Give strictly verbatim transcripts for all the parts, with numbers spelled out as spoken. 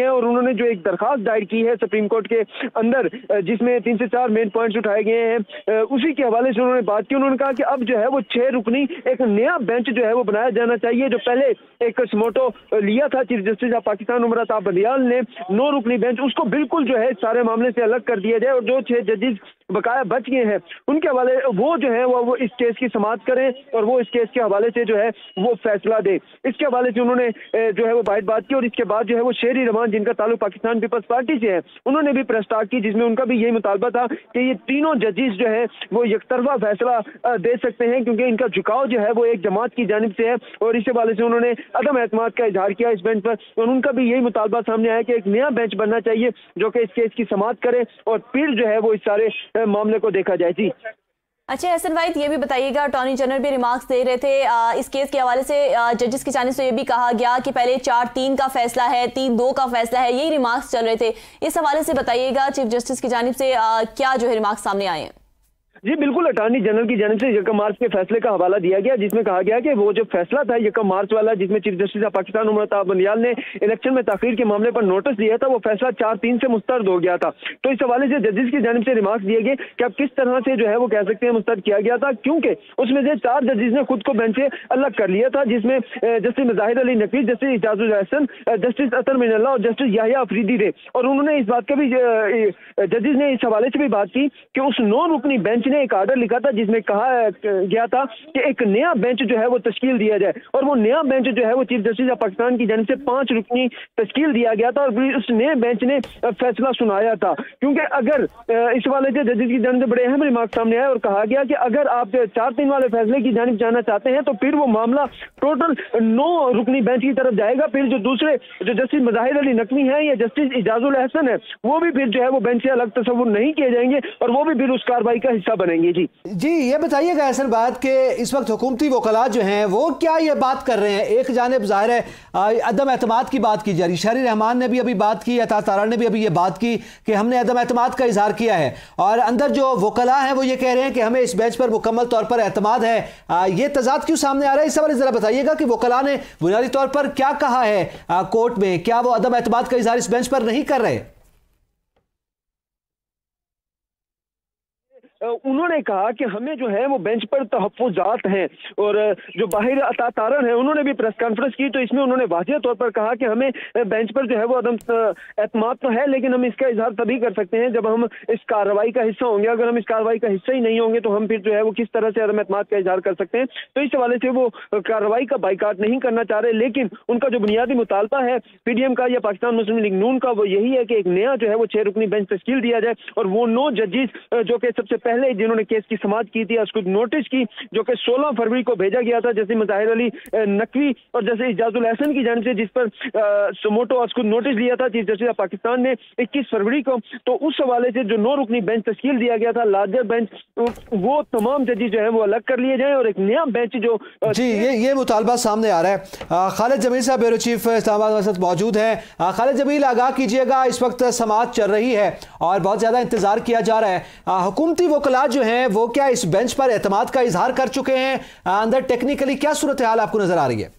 है और उन्होंने जो एक दरखास्त दायर की है सुप्रीम कोर्ट के अंदर, जिसमें तीन से चार मेन पॉइंट्स उठाए गए हैं, उसी के हवाले से उन्होंने बात की। उन्होंने कहा कि अब जो है वो छह रुकनी एक नया बेंच जो है वो बनाया जाना चाहिए। जो पहले एक समोटो लिया था chief justice of Pakistan Umar Ata Bandial ने, नौ रुकनी बेंच, उसको बिल्कुल जो है सारे मामले से अलग कर दिया जाए और जो छह जजेस बकाया बच गए हैं उनके हवाले वो जो है वो, वो इस केस की समाअत करें और वो इस केस के हवाले से जो है वो फैसला दे। इसके हवाले से उन्होंने जो है वो बात बात की और इसके बाद जो है वो शेरी रमान जिनका ताल्लुक पाकिस्तान पीपल्स पार्टी से है, उन्होंने भी प्रेस टॉक की जिसमें उनका भी यही मुतालबा था कि ये तीनों जजेस जो है वो एकतरफा फैसला दे सकते हैं क्योंकि इनका झुकाव जो है वो एक जमात की जानिब से है और इस हवाले से उन्होंने अदम एतमाद का इजहार किया इस बेंच पर। और उनका भी यही मुतालबा सामने आया कि एक नया बेंच बनना चाहिए जो कि इस केस की समाअत करे और फिर जो है वो इस सारे मामले को देखा जाए। जी अच्छा एहसन वाहिद, ये भी बताइएगा, अटॉर्नी जनरल भी रिमार्क्स दे रहे थे आ, इस केस के हवाले से जजेस की जानिब से ये भी कहा गया कि पहले चार तीन का फैसला है, तीन दो का फैसला है, यही रिमार्क्स चल रहे थे। इस हवाले से बताइएगा चीफ जस्टिस की जानिब से आ, क्या जो है रिमार्क्स सामने आए हैं? जी बिल्कुल, अटॉर्नी जनरल की जानिब से यकम मार्च के फैसले का हवाला दिया गया जिसमें कहा गया कि वो जो फैसला था यकम मार्च वाला जिसमें chief justice of Pakistan Umar Ata Bandial ने इलेक्शन में ताखीर के मामले पर नोटिस दिया था, वो फैसला चार तीन से मुस्तरद हो गया था। तो इस हवाले से जजेस की जानिब से रिमार्क्स दिए गए कि अब किस तरह से जो है वो कह सकते हैं मुस्तरद किया गया था, क्योंकि उसमें से चार जजेस ने खुद को बेंच से अलग कर लिया था जिसमें justice Mazahar Ali Naqvi, justice Ijazul Ahsan, justice Athar Minallah और जस्टिस याहिया अफरीदी थे। और उन्होंने इस बात का भी जजेस ने इस हवाले से भी बात की कि उस नौ रुकनी बेंच ने एक आर्डर लिखा था जिसमें कहा गया था कि एक नया बेंच जो है वो तश्कील दिया जाए और वो नया बेंच जो है वो चीफ जस्टिस ऑफ पाकिस्तान की जानिब से पांच रुकनी तश्कील दिया गया था और उस नए बेंच ने फैसला सुनाया था। क्योंकि अगर इस वाले से जजेस की जानिब से बड़े अहम रिमार्क सामने आए और कहा गया कि अगर आप चार तीन वाले फैसले की जानिब जाना चाहते हैं तो फिर वो मामला टोटल नौ रुकनी बेंच की तरफ जाएगा। फिर जो दूसरे जो जस्टिस मुजाहिर अली नकवी है या जस्टिस इजाजुल एहसन है वो भी फिर जो है वो बेंच से अलग तस्वुर नहीं किए जाएंगे और वो भी फिर उस कार्रवाई का हिस्सा बनेंगे। जी जी ये बताइएगा असल बात कि इस वक्त हुकूमती वकला जो हैं वो क्या ये बात कर रहे हैं? एक जानिब ज़ाहिर है अदम एतमाद की बात की जा रही, शहरी रहमान ने भी अभी बात की, अता तारा ने भी अभी ये बात की कि हमने अदम एतमाद का इजहार किया है और अंदर जो वकला हैं वो ये कह रहे हैं कि हमें इस बेंच पर मुकम्मल तौर पर एतमाद है। आ, ये तजाद क्यों सामने आ रहा है? इस सवाल ज़रा बताइएगा कि वकला ने बुनियादी तौर पर क्या कहा है आ, कोर्ट में, क्या वो अदम एतमाद का इजहार इस बेंच पर नहीं कर रहे? उन्होंने कहा कि हमें जो है वो बेंच पर तहफ़्फ़ुज़ात हैं और जो बाहिर अता तारन है उन्होंने भी प्रेस कॉन्फ्रेंस की तो इसमें उन्होंने वाज़ेह तौर पर कहा कि हमें बेंच पर जो है वो अदम एतमाद तो है लेकिन हम इसका इजहार तभी कर सकते हैं जब हम इस कार्रवाई का हिस्सा होंगे। अगर हम इस कार्रवाई का हिस्सा ही नहीं होंगे तो हम फिर जो है वो किस तरह से अदम एतमाद का इजहार कर सकते हैं। तो इस हवाले से वो कार्रवाई का बाइकाट नहीं करना चाह रहे, लेकिन उनका जो बुनियादी मुतालबा है पी डी एम का या पाकिस्तान मुस्लिम लीग नून का वो यही है कि एक नया जो है वो छह रुकनी बेंच तश्कील दिया जाए और वो नौ जजेस जो कि सबसे पहले जिन्होंने केस की समाअत की थी उसको नोटिस की जो कि सोलह फरवरी को भेजा गया था जैसे मुजाहिर अली नकवी और जैसे इजाजुल एहसन की जानिब से जिस पर समोटो उसको नोटिस लिया था चीफ जस्टिस ऑफ पाकिस्तान ने इक्कीस फरवरी को। तो उस हवाले से जो नौ रुकनी बेंच तश्कील दिया गया था लार्जर बेंच, वो तमाम जजेस जो है वो अलग कर लिए जाए और एक नया बेंच जो जी ये ये मुतालबा सामने आ रहा है। खालिद जमील साहब ब्यूरो चीफ इस्लामाबाद मौजूद हैं। खालिद जमील आगाह कीजिएगा, इस वक्त समाअत चल रही है और बहुत ज़्यादा इंतजार किया जा रहा है, हुकूमती वकला जो हैं वो क्या इस बेंच पर एतमाद का इजहार कर चुके हैं? अंदर टेक्निकली क्या सूरत हाल आपको नजर आ रही है?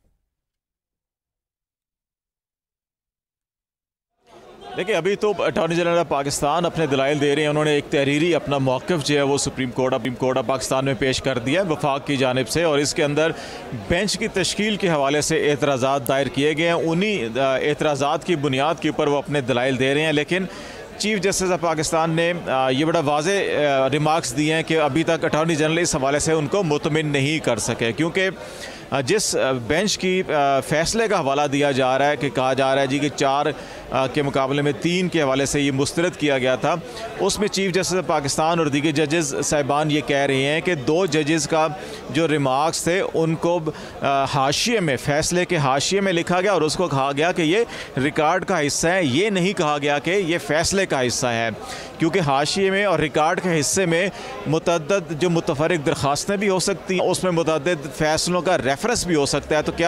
देखिए अभी तो अटॉर्नी जनरल ऑफ पाकिस्तान अपने दलाइल दे रहे हैं। उन्होंने एक तहरीरी अपना मौक़िफ़ जो है वो supreme court supreme court of Pakistan में पेश कर दिया है वफाक की जानिब से और इसके अंदर बेंच की तश्कील के हवाले से एतराज़ात दायर किए गए हैं। उन्हीं एतराज़ात की बुनियाद के ऊपर वो अपने दलाइल दे रहे हैं, लेकिन चीफ जस्टिस ऑफ पाकिस्तान ने ये बड़ा वाज़े रिमार्क्स दिए हैं कि अभी तक अटॉर्नी जनरल इस हवाले से उनको मुतमिन नहीं कर सके, क्योंकि जिस बेंच की फ़ैसले का हवाला दिया जा रहा है कि कहा जा रहा है जी कि चार के मुकाबले में तीन के हवाले से ये मुस्तरद किया गया था, उसमें चीफ जस्टिस ऑफ पाकिस्तान और दीगर जजेस साहिबान ये कह रहे हैं कि दो जजेस का जो रिमार्क्स थे उनको हाशिए में, फ़ैसले के हाशिए में लिखा गया और उसको कहा गया कि ये रिकॉर्ड का हिस्सा है, ये नहीं कहा गया कि ये फ़ैसले का हिस्सा है, क्योंकि हाशिए में और रिकॉर्ड के हिस्से में मुतअद्दिद जो मुतफर्रिक दरख्वास्तें भी हो सकती हैं, उसमें मुतअद्दिद फ़ैसलों का रेफरेंस भी हो सकता है। तो क्या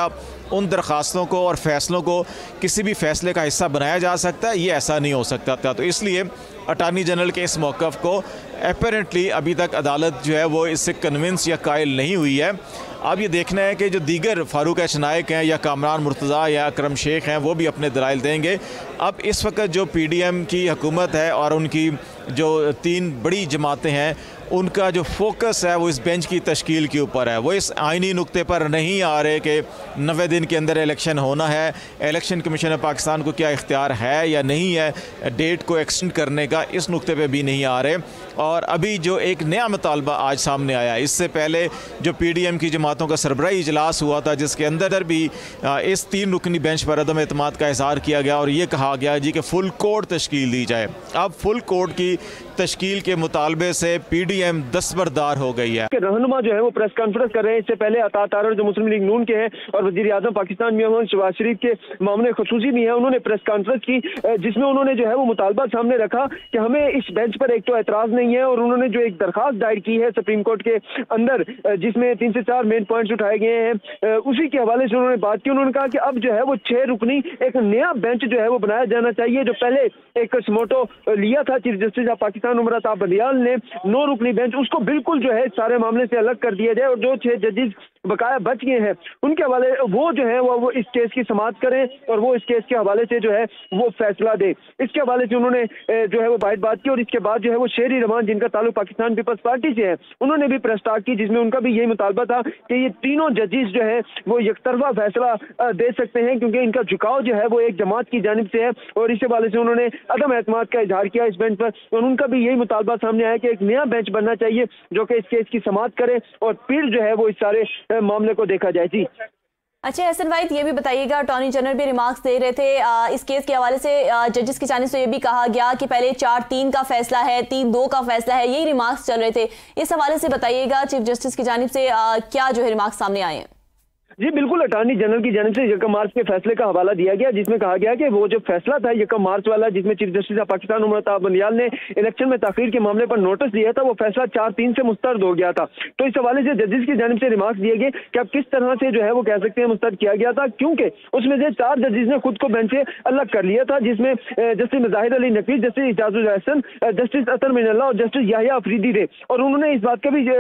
उन दरख्वास्तों को और फैसलों को किसी भी फैसले का हिस्सा बनाया जा सकता है, ये ऐसा नहीं हो सकता था। तो इसलिए अटार्नी जनरल के इस मौक़िफ़ को अपेरेंटली अभी तक अदालत जो है वो इससे कन्विंस या कायल नहीं हुई है। अब ये देखना है कि जो दीगर फारूक एच नायक हैं या कामरान मुर्तज़ा या अकरम शेख हैं वो भी अपने दलाइल देंगे। अब इस वक्त जो पी डी एम की हुकूमत है और उनकी जो तीन बड़ी जमातें हैं उनका जो फोकस है वो इस बेंच की तश्कील के ऊपर है। वो इस आइनी नुक्ते पर नहीं आ रहे कि नब्बे दिन के अंदर इलेक्शन होना है, इलेक्शन कमीशन ऑफ पाकिस्तान को क्या इख्तियार है या नहीं है डेट को एक्सटेंड करने का, इस नुक्ते पे भी नहीं आ रहे। और अभी जो एक नया मुतालबा आज सामने आया, इससे पहले जो पी डी एम की जमातों का सरबराही इजलास हुआ था जिसके अंदर भी इस तीन रुकनी बेंच पर अदम एतमाद का इज़हार किया गया और ये कहा गया जी कि फुल कोर्ट तश्कील दी जाए। अब फुल कोर्ट की तश्कील के मुतालबे से पी डी एम दस्तबरदार हो गई है। रहनुमा जो है वो प्रेस कॉन्फ्रेंस कर रहे हैं। इससे पहले अता तारड़ जो मुस्लिम लीग नून के हैं और वजीर आजम पाकिस्तान में शहबाज शरीफ के मामले खसूसी भी हैं, उन्होंने प्रेस कॉन्फ्रेंस की जिसमें उन्होंने जो है वो मुतालबा सामने रखा कि हमें इस बेंच पर एक तो एतराज़ नहीं है और उन्होंने जो एक दरखास्त दायर की है सुप्रीम कोर्ट के अंदर जिसमें तीन से चार मेन पॉइंट्स उठाए गए हैं, उसी के हवाले से उन्होंने बात की। उन्होंने कहा कि अब जो है वो छह रुकनी एक नया बेंच जो है वो बनाया जाना चाहिए। जो पहले एक समोटो लिया था chief justice of Pakistan Umar Ata Bandial ने नौ रुकनी बेंच, उसको बिल्कुल जो है सारे मामले से अलग कर दिया जाए और जो छह जजेस बकाया बच गए हैं उनके हवाले वो जो है वो, वो इस केस की समाअत करें और वो इस केस के हवाले से जो है वो फैसला दे। इसके हवाले से उन्होंने जो है वो बात बात की और इसके बाद जो है वो शेरी रमान जिनका ताल्लुक पाकिस्तान पीपल्स पार्टी से है, उन्होंने भी प्रेस टॉक की जिसमें उनका भी यही मुतालबा था कि ये तीनों जजेस जो है वो यकतरफा फैसला दे सकते हैं क्योंकि इनका झुकाव जो है वो एक जमात की जानिब से है और इस हवाले से उन्होंने अदम एतमाद का इजहार किया इस बेंच पर और उनका भी यही मुतालबा सामने आया कि एक नया बेंच बनना चाहिए जो कि इस केस की समाअत करे और फिर जो है वो इस सारे मामले को देखा जाए। जी अच्छा एहसन वाहिद, ये भी बताइएगा, अटॉर्नी जनरल भी रिमार्क्स दे रहे थे आ, इस केस के हवाले से जजेस की जानिब से ये भी कहा गया कि पहले चार तीन का फैसला है, तीन दो का फैसला है, यही रिमार्क्स चल रहे थे। इस हवाले से बताइएगा चीफ जस्टिस की जानिब से आ, क्या जो है रिमार्क्स सामने आए हैं? जी बिल्कुल, अटॉर्नी जनरल की जानिब से यकम मार्च के फैसले का हवाला दिया गया जिसमें कहा गया कि वो जो फैसला था यकम मार्च वाला जिसमें chief justice of Pakistan Umar Ata Bandial ने इलेक्शन में ताखीर के मामले पर नोटिस दिया था, वो फैसला चार तीन से मुस्तरद हो गया था। तो इस हवाले से जजेस की जानिब से रिमार्क्स दिए गए कि अब किस तरह से जो है वो कह सकते हैं मुस्तरद किया गया था, क्योंकि उसमें से चार जजेस ने खुद को बेंच से अलग कर लिया था जिसमें justice Mazahar Ali Naqvi, justice Ijazul Hasan, justice Athar Minallah और जस्टिस याहिया अफरीदी थे। और उन्होंने इस बात का भी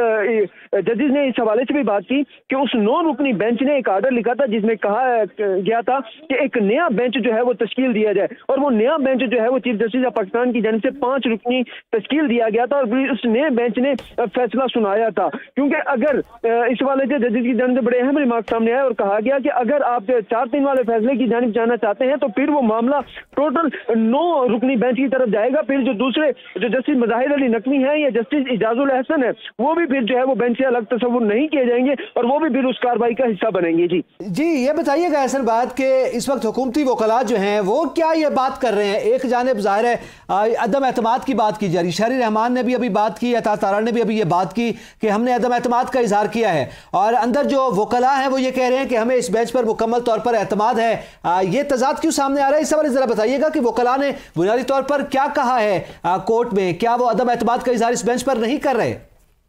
जजेस ने इस हवाले से भी बात की कि उस नौ रुकनी बेंच ने एक आर्डर लिखा था जिसमें कहा गया था कि एक नया बेंच जो है वो तश्कील दिया जाए और वो नया बेंच जो है वो चीफ जस्टिस ऑफ पाकिस्तान की जानिब से पांच रुकनी तश्कील दिया गया था और उस नए बेंच ने फैसला सुनाया था। क्योंकि अगर इस वाले से जजेस की जानिब से बड़े अहम रिमार्क सामने आए और कहा गया कि अगर आप चार तीन वाले फैसले की जानिब जाना चाहते हैं तो फिर वो मामला टोटल नौ रुकनी बेंच की तरफ जाएगा। फिर जो दूसरे जो जस्टिस मुजाहिर अली नकवी है या जस्टिस इजाजुल हसन है वो भी फिर जो है वो बेंच से अलग तस्वुर नहीं किए जाएंगे और वो भी फिर उस कार्रवाई का हिस्सा बनेंगे। जी जी ये बताइएगा अहसन बात के इस वक्त हुकूमती वकला जो हैं वो क्या ये बात कर रहे हैं? एक जानिब ज़ाहिर है अदम एतमाद की बात की जा रही, शहरी रहमान ने भी अभी बात की, अता तारड़ ने भी अभी ये बात की कि हमने अदम एतमाद का इजहार किया है और अंदर जो वकला हैं वो ये कह रहे हैं कि हमें इस बेंच पर मुकम्मल तौर पर एतमाद है। आ, ये तजाद क्यों सामने आ रहा है? इस सवाल जरा बताइएगा कि वकला ने बुनियादी तौर पर क्या कहा है आ, कोर्ट में, क्या वो अदम एतमाद का इजहार इस बेंच पर नहीं कर रहे?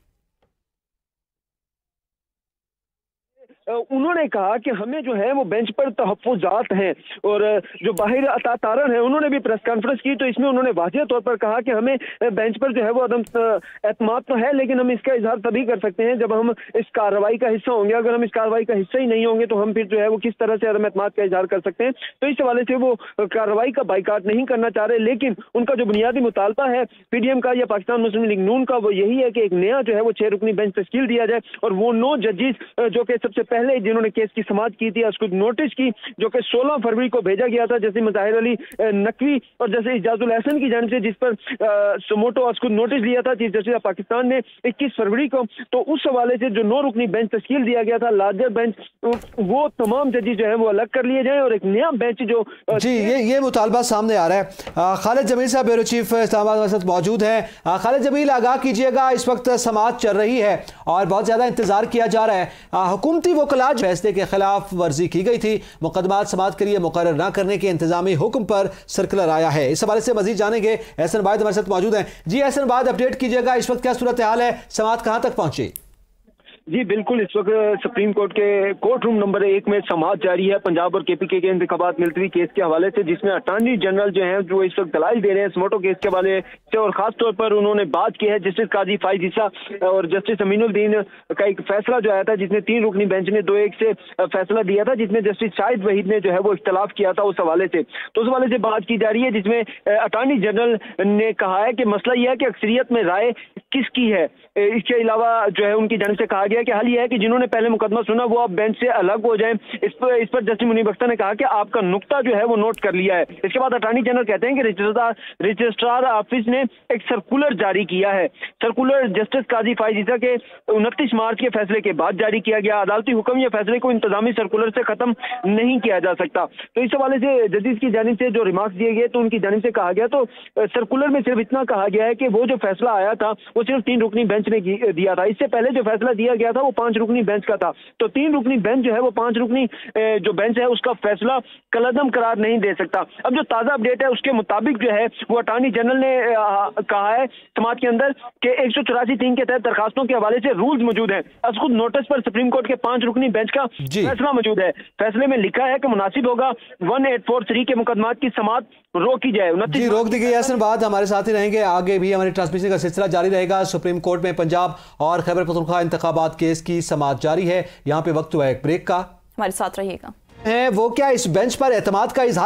उन्होंने कहा कि हमें जो है वो बेंच पर तहफ़्फ़ुज़ात हैं और जो बाहिर अता तारड़ है उन्होंने भी प्रेस कॉन्फ्रेंस की तो इसमें उन्होंने वाज़ेह तौर पर कहा कि हमें बेंच पर जो है वो अदम एतमाद तो है लेकिन हम इसका इजहार तभी कर सकते हैं जब हम इस कार्रवाई का हिस्सा होंगे। अगर हम इस कार्रवाई का हिस्सा ही नहीं होंगे तो हम फिर जो है वो किस तरह से अदम एतमाद का इजहार कर सकते हैं। तो इस हवाले से वो कार्रवाई का बाइकाट नहीं करना चाह रहे, लेकिन उनका जो बुनियादी मुतालबा है पी डी एम का या पाकिस्तान मुस्लिम लीग नून का वो यही है कि एक नया जो है वो छह रुकनी बेंच तश्कील दिया जाए और वो नौ जजेस जो कि सबसे पहले जिन्होंने केस की समाअत की थी उसको नोटिस की जो कि सोलह फरवरी को भेजा गया था जैसे मुजाहिर अली नकवी और जैसे इजाजुल हसन की जानिब से जिस पर समोटो उसको नोटिस लिया था चीफ जस्टिस ऑफ पाकिस्तान ने इक्कीस फरवरी को। तो उस हवाले से जो नौ रुकनी बेंच तश्कील दिया गया था लार्जर बेंच, वो तमाम जजेस जो है वो अलग कर लिए जाए और एक नया बेंच जो जी ये ये मुतालबा सामने आ रहा है। खालिद जमील साहब ब्यूरो चीफ इस्लामाबाद मौजूद हैं। खालिद जमील आगाह कीजिएगा, इस वक्त समाअत चल रही है और बहुत ज़्यादा इंतजार किया जा रहा है। हुकूमती वकला फैसले के खिलाफ वर्जी की गई थी, मुकदमात समाअत के लिए मुकर्रर न करने के इंतजामी हुक्म पर सर्कुलर आया है। इस हवाले से मजीद जानेंगे, एहसन वाहिद हमारे साथ मौजूद हैं। जी एहसन वाहिद, अपडेट कीजिएगा, इस वक्त क्या सूरत हाल है, समाअत कहां तक पहुंची? जी बिल्कुल, इस वक्त सुप्रीम कोर्ट के कोर्ट रूम नंबर एक में समाअत जारी है पंजाब और केपीके के इंतखाबात मुलतवी केस के हवाले से, जिसमें अटॉर्नी जनरल जो हैं जो इस वक्त दलाइल दे रहे हैं स्मोटो केस के हवाले से, और खास तौर पर उन्होंने बात की है जस्टिस काजी फाइज ईसा और जस्टिस अमीनुद्दीन का एक फैसला जो आया था, जिसमें तीन रुकनी बेंच ने दो एक से फैसला दिया था, जिसमें जस्टिस शाहिद वहीद ने जो है वो इख्तलाफ किया था उस हवाले से। तो उस हवाले से बात की जा रही है, जिसमें अटॉर्नी जनरल ने कहा है कि मसला यह है कि अक्सरियत में राय किसकी है। इसके अलावा जो है उनकी जानिब से कहा गया कि हाल यह है कि जिन्होंने पहले मुकदमा सुना वो अब बेंच से अलग हो जाएं। इस पर इस पर जस्टिस मुनीब अख्तर ने कहा कि आपका नुक्ता जो है वो नोट कर लिया है। इसके बाद अटॉर्नी जनरल कहते हैं कि रजिस्ट्रार रजिस्ट्रार ऑफिस ने एक सर्कुलर जारी किया है। सर्कुलर जस्टिस काजी फाइज ईसा के उनतीस मार्च के फैसले के बाद जारी किया गया। अदालती हुक्म या फैसले को इंतजामी सर्कुलर से खत्म नहीं किया जा सकता। तो इस हवाले से जजेस की जानिब से जो रिमार्क्स दिए गए तो उनकी जानिब से कहा गया, तो सर्कुलर में सिर्फ इतना कहा गया है कि वो जो फैसला आया था वो सिर्फ तीन रुकनी बेंच ने दिया था। इससे पहले जो फैसला दिया गया था वो पांच रुकनी बेंच का था। तो तीन रुकनी बेंच जो है वो पांच रुकनी जो बेंच है उसका फैसला कलअदम करार नहीं दे सकता। अब जो ताजा अपडेट है उसके मुताबिक जो है वो अटॉर्नी जनरल ने कहा है समाअत के अंदर कि एक सौ चौरासी तीन के तहत दरखास्तों के हवाले से रूल्स मौजूद हैं। अब खुद नोटिस पर सुप्रीम कोर्ट के पांच रुकनी बेंच का फैसला मौजूद है। फैसले में लिखा है कि मुनासिब होगा वन एट फोर थ्री के मुकदमात की समाअत रोकी जाए। जी रोक दी गई। हसन बाद हमारे साथ ही रहेंगे, आगे भी हमारी ट्रांसमिशन का सिलसिला जारी रहेगा। सुप्रीम कोर्ट में पंजाब और खैबर पख्तूनख्वा इंतखाबात केस की समाअत जारी है। यहाँ पे वक्त हुआ एक ब्रेक का, हमारे साथ रहिएगा। है वो क्या इस बेंच पर एतमाद का इजहार